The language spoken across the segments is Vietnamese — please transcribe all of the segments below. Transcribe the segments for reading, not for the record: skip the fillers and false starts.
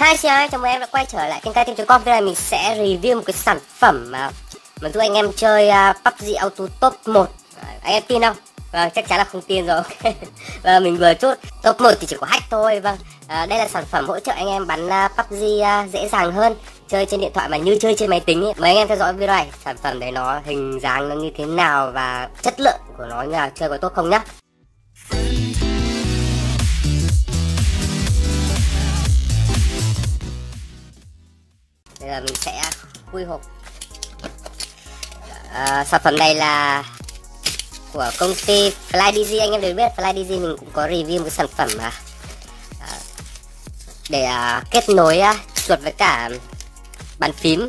Hi, xin chào mừng em đã quay trở lại kênh KTM.com. Hôm nay mình sẽ review một cái sản phẩm mà giúp anh em chơi PUBG Auto Top 1. Anh em tin không? Vâng, chắc chắn là không tin rồi. Và mình vừa chốt Top 1 thì chỉ có hack thôi. Vâng, đây là sản phẩm hỗ trợ anh em bắn PUBG dễ dàng hơn, chơi trên điện thoại mà như chơi trên máy tính ấy. Mời anh em theo dõi video này. Sản phẩm đấy nó hình dáng nó như thế nào và chất lượng của nó như là chơi có tốt không nhá. Bây giờ mình sẽ khui hộp. Sản phẩm này là của công ty FlyDigi. Anh em đều biết FlyDigi mình cũng có review một cái sản phẩm mà để kết nối chuột với cả bàn phím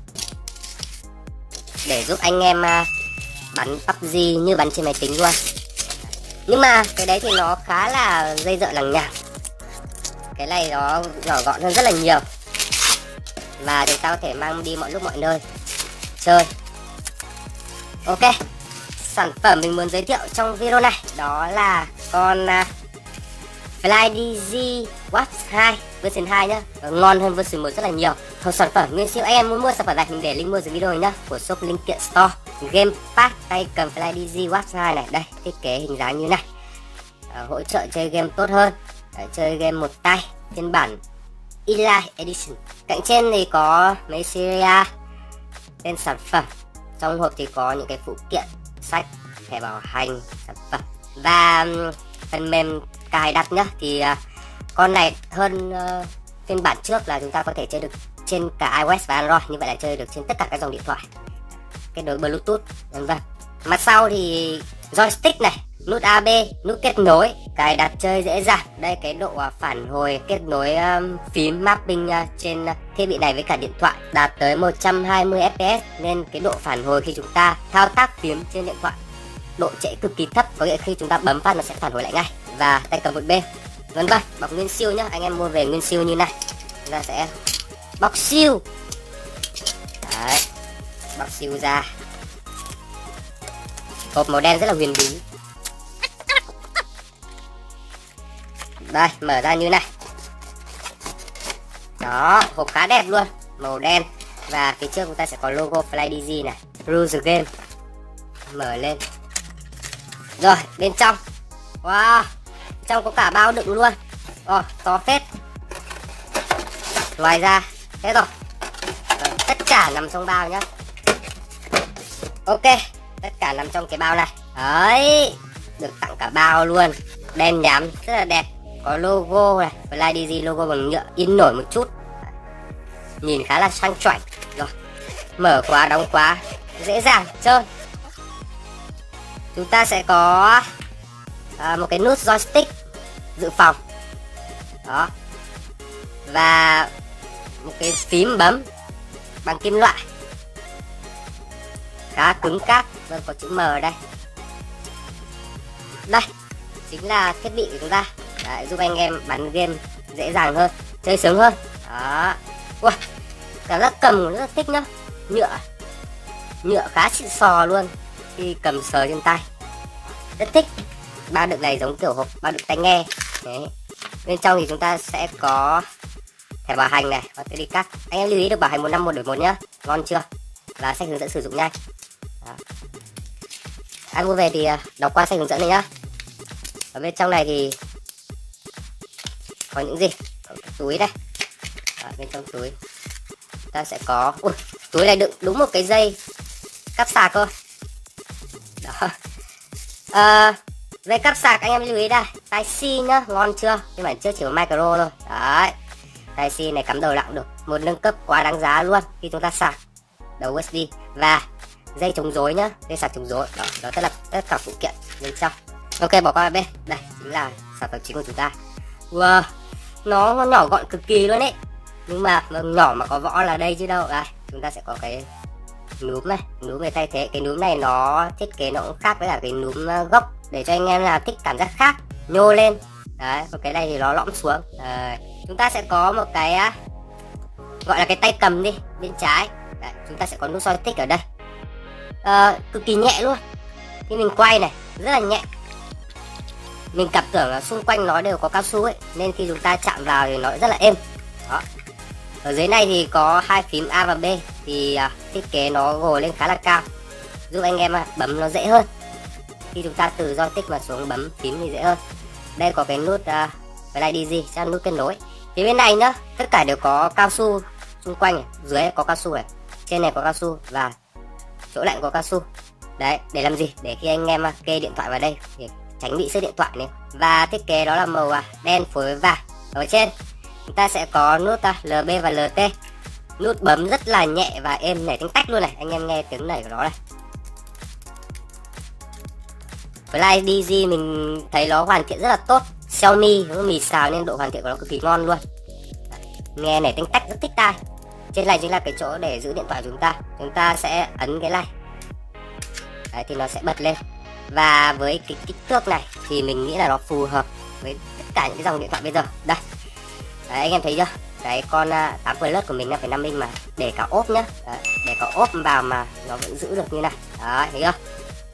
để giúp anh em bắn PUBG như bắn trên máy tính luôn. Nhưng mà cái đấy thì nó khá là dây dợ lằng nhằng. Cái này nó nhỏ gọn hơn rất là nhiều và chúng ta có thể mang đi mọi lúc mọi nơi chơi. Ok, sản phẩm mình muốn giới thiệu trong video này đó là con FlyDigi Wasp 2 version 2 nhá, ngon hơn version 1 rất là nhiều. Một sản phẩm nguyên siêu. Anh em muốn mua sản phẩm này mình để link mua dưới video này nhá, của shop linh kiện store. Gamepad tay cầm FlyDigi Wasp 2 này, đây thiết kế hình dáng như này, hỗ trợ chơi game tốt hơn, chơi game một tay phiên bản Elite Edition. Cạnh trên thì có mấy series tên sản phẩm. Trong hộp thì có những cái phụ kiện, sách, thẻ bảo hành sản phẩm và phần mềm cài đặt nhá. Thì con này hơn phiên bản trước là chúng ta có thể chơi được trên cả iOS và Android, như vậy là chơi được trên tất cả các dòng điện thoại, kết nối Bluetooth vân vân. Mặt sau thì joystick này, nút AB, nút kết nối, cài đặt chơi dễ dàng. Đây cái độ phản hồi kết nối phím mapping trên thiết bị này với cả điện thoại đạt tới 120 fps, nên cái độ phản hồi khi chúng ta thao tác phím trên điện thoại độ trễ cực kỳ thấp, có nghĩa khi chúng ta bấm phát nó sẽ phản hồi lại ngay. Và tay cầm một bên vân vân. Bọc nguyên siêu nhá, anh em mua về nguyên siêu như này. Chúng ta sẽ bọc siêu. Đấy, bọc siêu ra. Hộp màu đen rất là huyền bí. Đây, mở ra như này. Đó, hộp khá đẹp luôn, màu đen. Và phía trước chúng ta sẽ có logo FlyDigi này, Rule the Game. Mở lên. Rồi, bên trong. Wow, trong có cả bao đựng luôn. To phết. Ngoài ra, thế rồi. Tất cả nằm trong bao nhá. Ok, tất cả nằm trong cái bao này. Đấy, được tặng cả bao luôn. Đen nhám, rất là đẹp. Có logo này, FlyDigi logo bằng nhựa, in nổi một chút, nhìn khá là sang chảnh. Rồi, mở khóa đóng khóa dễ dàng trơn. Chúng ta sẽ có một cái nút joystick dự phòng đó, và một cái phím bấm bằng kim loại khá cứng cáp. Vâng, có chữ M ở đây. Đây chính là thiết bị của chúng ta. Đấy, giúp anh em bắn game dễ dàng hơn, chơi sướng hơn. Đó. Wow, cảm giác cầm rất là thích nhá. Nhựa khá xịn sò luôn, khi cầm sờ trên tay rất thích. Bao đựng này giống kiểu hộp bao đựng tai nghe. Đấy. Bên trong thì chúng ta sẽ có thẻ bảo hành này, và đi cắt. Anh em lưu ý được bảo hành 1 năm 1 đổi 1 nhá. Ngon chưa? Và sách hướng dẫn sử dụng nhanh. Đó. Anh mua về thì đọc qua sách hướng dẫn này nhá. Ở bên trong này thì có những gì? Có cái túi đây. Bên trong túi ta sẽ có túi này đựng đúng một cái dây cáp sạc thôi. Đó. Dây cáp sạc anh em lưu ý đây, Type-C nhá, ngon chưa? Nhưng mà trước chỉ có micro thôi. Đấy, Type-C này cắm đầu lặng được, một nâng cấp quá đáng giá luôn khi chúng ta sạc đầu USB. Và dây chống rối nhá, dây sạc chống rối. Đó tất cả phụ kiện bên trong. Ok, bỏ qua bên. Đây chính là sản phẩm chính của chúng ta. Wow, nó nhỏ gọn cực kỳ luôn ấy. Nhưng mà nhỏ mà có võ là đây chứ đâu. Đây, chúng ta sẽ có cái núm này, núm này thay thế. Cái núm này nó thiết kế nó cũng khác với cả cái núm gốc, để cho anh em là thích cảm giác khác, nhô lên. Đấy, còn cái này thì nó lõm xuống. Chúng ta sẽ có một cái gọi là cái tay cầm đi, bên trái. Đấy, chúng ta sẽ có nút joystick ở đây. Cực kỳ nhẹ luôn. Khi mình quay này, rất là nhẹ. Mình cảm tưởng là xung quanh nó đều có cao su ấy, nên khi chúng ta chạm vào thì nó rất là êm. Đó, Ở dưới này thì có hai phím A và B, thì thiết kế nó gồ lên khá là cao, giúp anh em bấm nó dễ hơn. Khi chúng ta từ joystick mà xuống bấm phím thì dễ hơn. Đây có cái nút Fly DZ, chắc là nút kết nối. Phía bên này nhá, tất cả đều có cao su xung quanh này. Dưới có cao su này, trên này có cao su và chỗ lạnh có cao su. Đấy, để làm gì? Để khi anh em kê điện thoại vào đây thì tránh bị xước điện thoại này. Và thiết kế đó là màu đen phối với vàng. Ở trên chúng ta sẽ có nút LB và LT. Nút bấm rất là nhẹ và êm, nảy tiếng tách luôn này. Anh em nghe tiếng nảy của nó này. Fly DZ mình thấy nó hoàn thiện rất là tốt. Xiaomi nó mì xào nên độ hoàn thiện của nó cực kỳ ngon luôn. Nghe nảy tiếng tách rất thích tai. Trên này chính là cái chỗ để giữ điện thoại của chúng ta. Chúng ta sẽ ấn cái này. Đấy thì nó sẽ bật lên. Và với cái kích thước này thì mình nghĩ là nó phù hợp với tất cả những cái dòng điện thoại bây giờ. Đây. Đấy, anh em thấy chưa? Cái con 8 Plus của mình 5,5 inch mà để cả ốp nhá. Đấy, để cả ốp vào mà nó vẫn giữ được như này. Đấy, thấy chưa?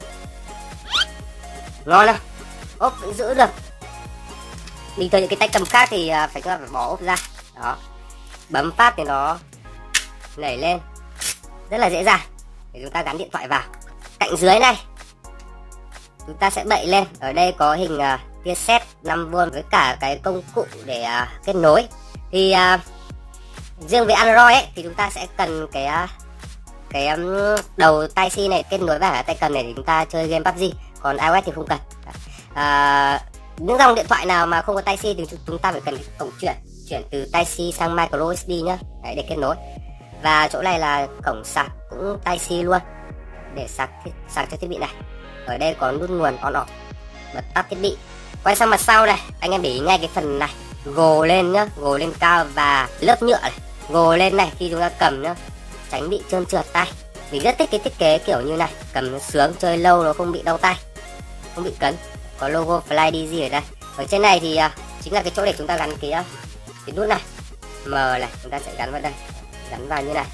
Ngon không? Ốp vẫn giữ được. Bình thường những cái tay cầm khác thì phải bỏ ốp ra. Đó. Bấm phát thì nó nảy lên rất là dễ dàng để chúng ta gắn điện thoại vào. Cạnh dưới này chúng ta sẽ bậy lên. Ở đây có hình tia sét 5V với cả cái công cụ để kết nối. Thì riêng với Android ấy, thì chúng ta sẽ cần cái đầu tai C này kết nối vào tay cầm này để chúng ta chơi game PUBG. Còn iOS thì không cần. Những dòng điện thoại nào mà không có tai C thì chúng ta phải cần cổng chuyển từ tai C sang micro USB nhá. Đấy, để kết nối. Và chỗ này là cổng sạc cũng tai C luôn để sạc cho thiết bị này. Ở đây có nút nguồn on off, bật tắt thiết bị. Quay sang mặt sau này, anh em để ý ngay cái phần này gồ lên nhá, gồ lên cao và lớp nhựa này gồ lên này, khi chúng ta cầm nhá, tránh bị trơn trượt tay. Mình rất thích cái thiết kế kiểu như này, cầm nó sướng, chơi lâu nó không bị đau tay, không bị cấn. Có logo Fly DZ ở đây. Ở trên này thì chính là cái chỗ để chúng ta gắn cái nút này M này, chúng ta sẽ gắn vào đây, gắn vào như này.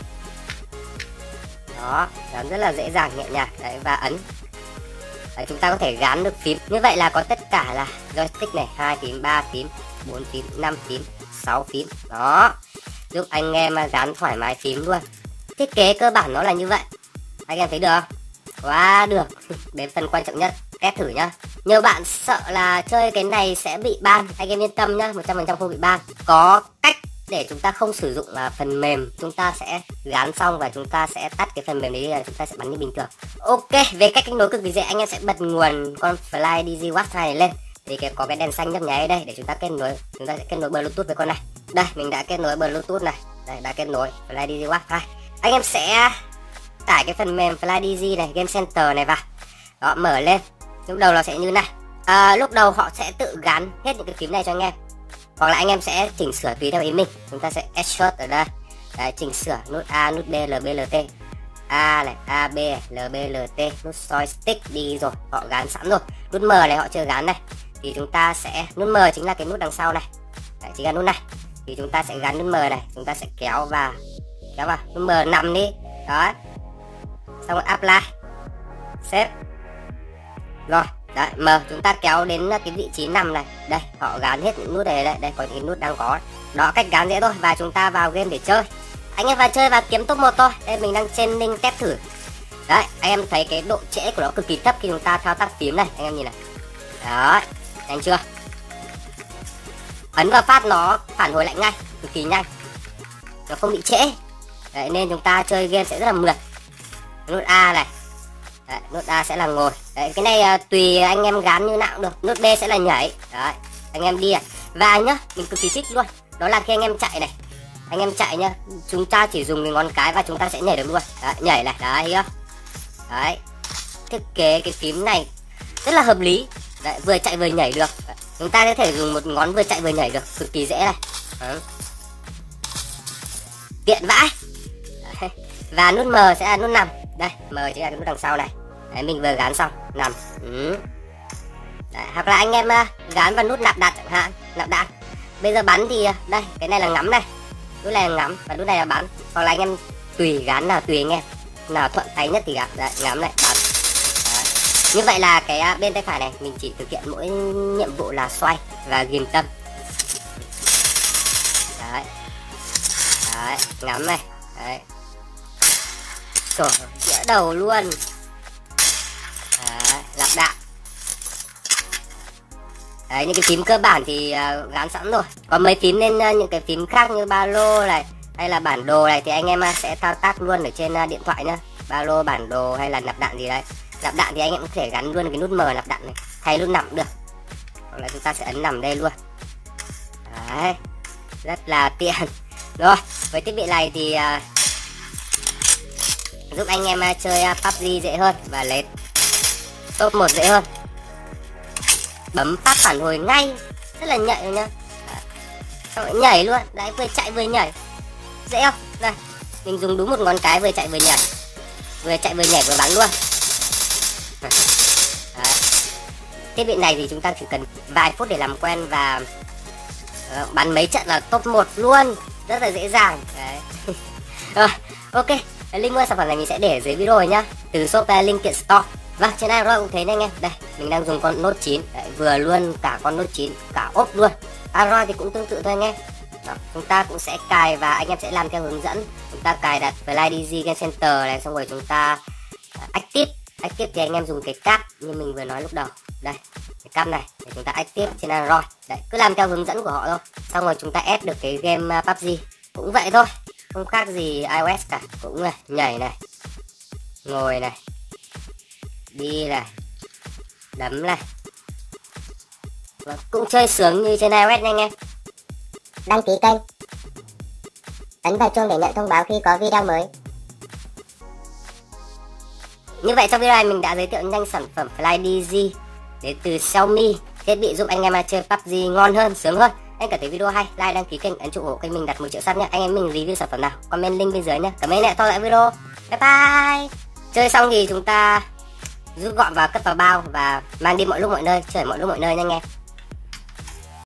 Đó, gắn rất là dễ dàng, nhẹ nhàng. Đấy, và ấn. Đấy, chúng ta có thể gắn được phím. Như vậy là có tất cả là joystick này, 2 phím, 3 phím, 4 phím, 5 phím, 6 phím. Đó, giúp anh em gắn thoải mái phím luôn. Thiết kế cơ bản nó là như vậy. Anh em thấy được không? Quá được. Đến phần quan trọng nhất, test thử nhá. Nhiều bạn sợ là chơi cái này sẽ bị ban. Anh em yên tâm nhá, 100% không bị ban. Có cách để chúng ta không sử dụng phần mềm. Chúng ta sẽ gắn xong và chúng ta sẽ tắt cái phần mềm đấy, là chúng ta sẽ bắn như bình thường. Ok, về cách kết nối cực kỳ dễ. Anh em sẽ bật nguồn con Fly DZ Watch 2 này lên. Thì có cái đèn xanh nhấp nháy ở đây để chúng ta kết nối. Chúng ta sẽ kết nối Bluetooth với con này. Đây, mình đã kết nối Bluetooth này. Đây, đã kết nối Fly DZ Watch 2. Anh em sẽ tải cái phần mềm Fly DZ này, Game Center này vào. Đó, mở lên. Lúc đầu nó sẽ như này. Lúc đầu họ sẽ tự gắn hết những cái phím này cho anh em. Hoặc là anh em sẽ chỉnh sửa tùy theo ý mình. Chúng ta sẽ export ở đây. Đấy, chỉnh sửa nút A, nút B, LB, LT. A này, A, B, LB, LT. Nút joystick đi rồi, họ gắn sẵn rồi. Nút M này họ chưa gắn này. Thì chúng ta sẽ, nút M chính là cái nút đằng sau này. Đấy, chính là nút này. Thì chúng ta sẽ gắn nút M này. Chúng ta sẽ kéo vào. Nút M nằm đi. Đó. Xong rồi apply. Save. Rồi, đấy, M chúng ta kéo đến cái vị trí nằm này. Đây, họ gắn hết những nút này đây. Đây, có những cái nút đang có. Đó, cách gắn dễ thôi. Và chúng ta vào game để chơi. Anh em vào chơi và kiếm top 1 thôi. Đây, mình đang trên link test thử. Đấy, anh em thấy cái độ trễ của nó cực kỳ thấp khi chúng ta thao tác phím này. Anh em nhìn này. Đó, nhanh chưa? Ấn vào phát nó phản hồi lại ngay, cực kỳ nhanh. Nó không bị trễ. Đấy, nên chúng ta chơi game sẽ rất là mượt. Nút A này. Đấy, nút A sẽ là ngồi. Đấy, cái này tùy anh em gắn như nào cũng được. Nút B sẽ là nhảy. Đấy, anh em đi. Và nhá, mình cực kỳ thích luôn. Đó là khi anh em chạy này. Anh em chạy nhá, chúng ta chỉ dùng cái ngón cái và chúng ta sẽ nhảy được luôn. Đấy, nhảy này, đấy, thấy không? Đấy, thiết kế cái phím này rất là hợp lý. Đấy, vừa chạy vừa nhảy được. Đấy, chúng ta có thể dùng một ngón vừa chạy vừa nhảy được, cực kỳ dễ này. Đấy. Tiện vãi. Đấy. Và nút M sẽ là nút nằm. Đây, M chính là cái nút đằng sau này. Đấy, mình vừa gắn xong, nằm. Đấy, hoặc là anh em gắn vào nút nạp đạn chẳng hạn, nạp đạn. Bây giờ bắn thì đây, cái này là ngắm này. Nút này là ngắm và nút này là bắn. Hoặc là anh em tùy gắn nào tùy anh em. Nào thuận tay nhất thì gắn. Đấy, ngắm này, bắn. Đấy. Như vậy là cái bên tay phải này mình chỉ thực hiện mỗi nhiệm vụ là xoay và ghim tâm. Đấy. Đấy, ngắm này. Đấy. Trời, đĩa đầu luôn. Đấy, lắp đạn. Đấy, những cái phím cơ bản thì gắn sẵn rồi. Còn mấy phím nên những cái phím khác như ba lô này hay là bản đồ này thì anh em sẽ thao tác luôn ở trên điện thoại nhá. Ba lô, bản đồ hay là nạp đạn gì đấy. Nạp đạn thì anh em có thể gắn luôn cái nút M nạp đạn này, thay nút nằm được. Hoặc là chúng ta sẽ ấn nằm đây luôn. Đấy, rất là tiện. Rồi, với thiết bị này thì giúp anh em chơi PUBG dễ hơn và lấy top 1 dễ hơn. Bấm phát phản hồi ngay, rất là nhạy nhá. Đấy, nhảy luôn, đấy, vừa chạy vừa nhảy. Dễ không? Đây, mình dùng đúng một ngón cái vừa chạy vừa nhảy. Vừa chạy vừa nhảy vừa bắn luôn. Đấy. Thiết bị này thì chúng ta chỉ cần vài phút để làm quen và bắn mấy trận là top 1 luôn, rất là dễ dàng. Đấy. Rồi, ok, link mua sản phẩm này mình sẽ để ở dưới video nhá, từ shop Linh Kiện Store. Vâng, trên Android cũng thế này anh em. Đây, mình đang dùng con Note 9. Đấy, vừa luôn cả con Note 9, cả ốp luôn. Android thì cũng tương tự thôi anh em. Đó, chúng ta cũng sẽ cài và anh em sẽ làm theo hướng dẫn. Chúng ta cài đặt FlyDigi Game Center này, xong rồi chúng ta active. Active thì anh em dùng cái cáp như mình vừa nói lúc đầu. Đây, cái cáp này để chúng ta active trên Android. Đấy, cứ làm theo hướng dẫn của họ thôi. Xong rồi chúng ta add được cái game PUBG. Cũng vậy thôi, không khác gì iOS cả. Cũng này, nhảy này, ngồi này, đi này, đấm này. Và cũng chơi sướng như trên iOS nha anh em. Đăng ký kênh, ấn vào chuông để nhận thông báo khi có video mới. Như vậy trong video này mình đã giới thiệu nhanh sản phẩm FlyDigi đến từ Xiaomi, thiết bị giúp anh em chơi PUBG ngon hơn, sướng hơn. Anh cảm thấy video hay, like, đăng ký kênh, ấn trụ ủng kênh mình đặt 1 triệu sub nhé. Anh em mình review sản phẩm nào, comment link bên dưới nhé. Cảm ơn đã theo dõi video. Bye bye. Chơi xong thì chúng ta rút gọn và cất vào bao và mang đi mọi lúc mọi nơi, chơi mọi lúc mọi nơi nha anh em.